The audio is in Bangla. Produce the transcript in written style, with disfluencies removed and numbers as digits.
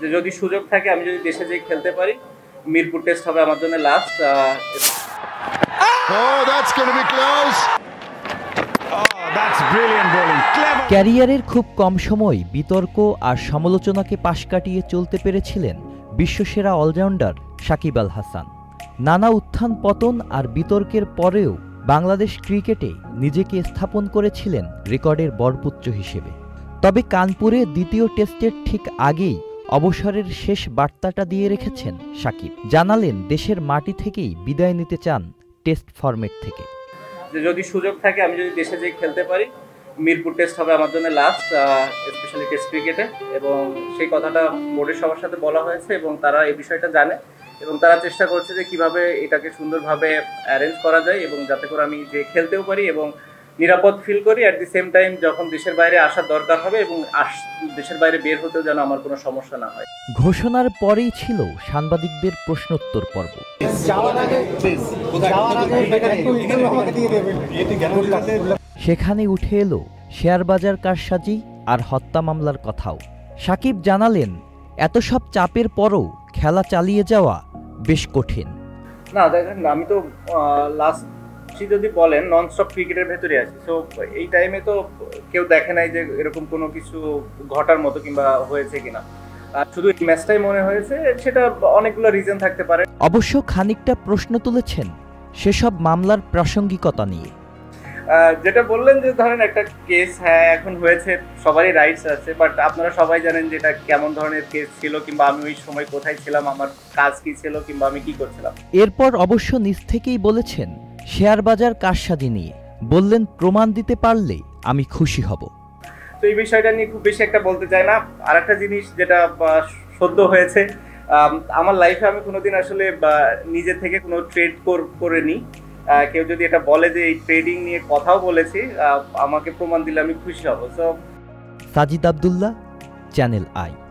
যে যদি সুযোগ থাকে আমি যদি দেশে যেয়ে খেলতে পারি, মিরপুর টেস্ট হবে আমার জন্য লাস্ট। ক্যারিয়ারের খুব কম সময় বিতর্ক আর সমালোচনাকে পাশ কাটিয়ে চলতে পেরেছিলেন বিশ্বসেরা অলরাউন্ডার সাকিব আল হাসান। নানা উত্থান পতন আর বিতর্কের পরেও বাংলাদেশ ক্রিকেটে নিজেকে স্থাপন করেছিলেন রেকর্ডের বরপুত্র হিসেবে। তবে কানপুরে দ্বিতীয় টেস্টের ঠিক আগেই অবসরের শেষ বার্তাটা দিয়ে রেখেছেন সাকিব। জানালেন দেশের মাটি থেকেই বিদায় নিতে চান টেস্ট ফরম্যাট থেকে। যে যদি সুযোগ থাকে আমি যদি দেশে যেয়ে খেলতে পারি, মিরপুর টেস্ট হবে আমার জন্য লাস্ট, স্পেশালি টেস্ট ক্রিকেটে। এবং সেই কথাটা বোর্ডের সবার সাথে বলা হয়েছে এবং তারা এই বিষয়টা জানে এবং তারা চেষ্টা করছে যে কিভাবে এটাকে সুন্দরভাবে অ্যারেঞ্জ করা যায় এবং যাতে করে আমি যে খেলতেও পারি এবং নিরাপদ ফিল করি। অ্যাট দি সেম টাইম যখন দেশের বাইরে আসার দরকার হবে এবং দেশের বাইরে বের হতেও যেন আমার কোনো সমস্যা না হয়। ঘোষণার পরেই ছিল সাংবাদিকদের প্রশ্নোত্তর পর্ব। সেখানে উঠে এলো শেয়ার বাজার কারসাজি আর হত্যা মামলার কথাও। সাকিব জানালেন এত সব চাপের পরও খেলা চালিয়ে যাওয়া বেশ কঠিন। না দেখেন, আমি তো লাস্ট যদি বলেন ননস্টপ ক্রিকেটের ভেতরে আছি। সো এই টাইমে তো কেউ দেখে নাই যে এরকম কোনো কিছু ঘটার মতো কিংবা হয়েছে কিনা। শুধু এই ম্যাচটাই মনে হয়েছে, সেটা অনেকগুলো রিজন থাকতে পারে। অবশ্য খানিকটা প্রশ্ন তুলেছেন সেসব মামলার প্রাসঙ্গিকতা নিয়ে। যেটা বললেন যে ধরেন একটা কেস, হ্যাঁ এখন হয়েছে, সবারই রাইটস আছে, বাট আপনারা সবাই জানেন যে এটা কেমন ধরনের কেস ছিল কিংবা আমি ওই সময় কোথায় ছিলাম, আমার কাজ কি ছিল কিংবা আমি কি করছিলাম। এরপর অবশ্য নিজ থেকেই বলেছেন শেয়ার বাজার কারসাজি নিয়ে। বললেন প্রমাণ দিতে পারলে আমি খুশি হব। তো এই বিষয়টা নিয়ে খুব বেশি একটা বলতে চাই না। আর একটা জিনিস যেটা সদ্য হয়েছে, আমার লাইফে আমি কোনোদিন আসলে নিজে থেকে কোনো ট্রেড করিনি। কেউ যদি এটা বলে যে এই ট্রেডিং নিয়ে কথাও বলেছি, আমাকে প্রমাণ দিলে আমি খুশি হব। So Sajid Abdullah, channel I.